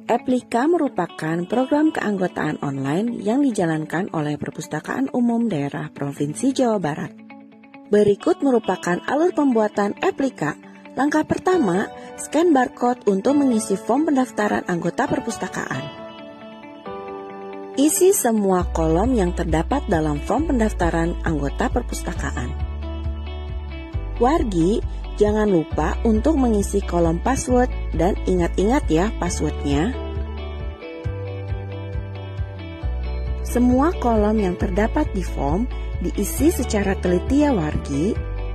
Eplika merupakan program keanggotaan online yang dijalankan oleh Perpustakaan Umum Daerah Provinsi Jawa Barat. Berikut merupakan alur pembuatan Eplika. Langkah pertama, scan barcode untuk mengisi form pendaftaran anggota perpustakaan. Isi semua kolom yang terdapat dalam form pendaftaran anggota perpustakaan. Wargi, jangan lupa untuk mengisi kolom password dan ingat-ingat ya passwordnya. Semua kolom yang terdapat di form diisi secara teliti ya wargi.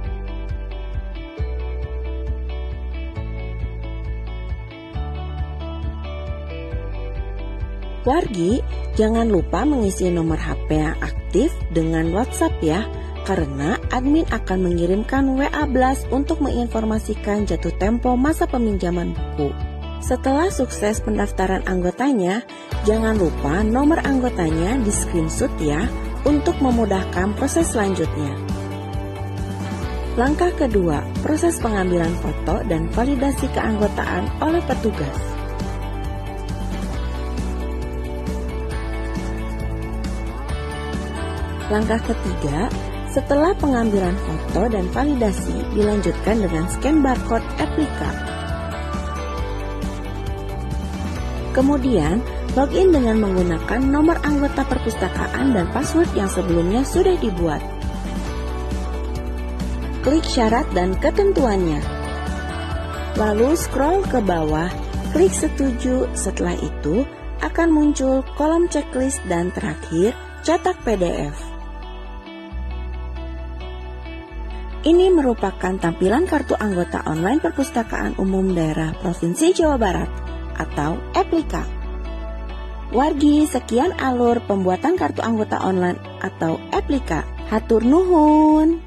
Wargi, jangan lupa mengisi nomor HP yang aktif dengan WhatsApp ya, karena admin akan mengirimkan WA Blast untuk menginformasikan jatuh tempo masa peminjaman buku. Setelah sukses pendaftaran anggotanya, jangan lupa nomor anggotanya di screenshot ya, untuk memudahkan proses selanjutnya. Langkah kedua, proses pengambilan foto dan validasi keanggotaan oleh petugas. Langkah ketiga, setelah pengambilan foto dan validasi dilanjutkan dengan scan barcode Eplika. Kemudian, login dengan menggunakan nomor anggota perpustakaan dan password yang sebelumnya sudah dibuat. Klik syarat dan ketentuannya. Lalu scroll ke bawah, klik setuju. Setelah itu, akan muncul kolom checklist dan terakhir, cetak PDF. Ini merupakan tampilan kartu anggota online Perpustakaan Umum Daerah Provinsi Jawa Barat atau Eplika. Wargi, sekian alur pembuatan kartu anggota online atau Eplika. Hatur nuhun.